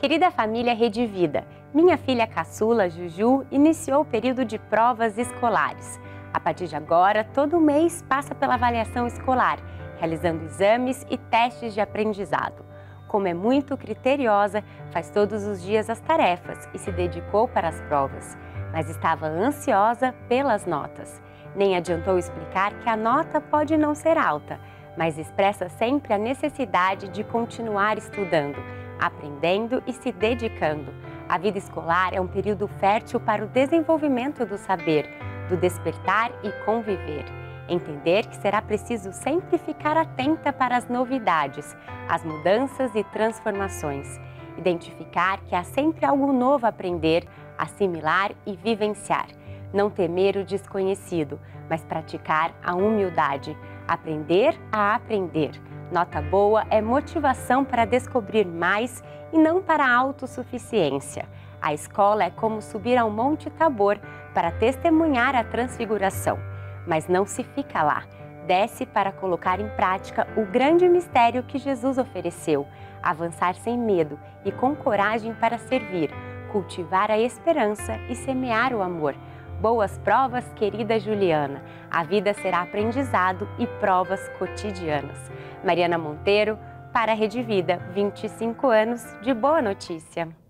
Querida família Rede Vida, minha filha caçula, Juju, iniciou o período de provas escolares. A partir de agora, todo mês passa pela avaliação escolar, realizando exames e testes de aprendizado. Como é muito criteriosa, faz todos os dias as tarefas e se dedicou para as provas, mas estava ansiosa pelas notas. Nem adiantou explicar que a nota pode não ser alta, mas expressa sempre a necessidade de continuar estudando, aprendendo e se dedicando. A vida escolar é um período fértil para o desenvolvimento do saber, do despertar e conviver. Entender que será preciso sempre ficar atenta para as novidades, as mudanças e transformações. Identificar que há sempre algo novo a aprender, assimilar e vivenciar. Não temer o desconhecido, mas praticar a humildade. Aprender a aprender. Nota boa é motivação para descobrir mais e não para a autossuficiência. A escola é como subir ao Monte Tabor para testemunhar a transfiguração. Mas não se fica lá. Desce para colocar em prática o grande mistério que Jesus ofereceu. Avançar sem medo e com coragem para servir. Cultivar a esperança e semear o amor. Boas provas, querida Juliana. A vida será aprendizado e provas cotidianas. Mariana Monteiro, para a Rede Vida, 25 anos de boa notícia.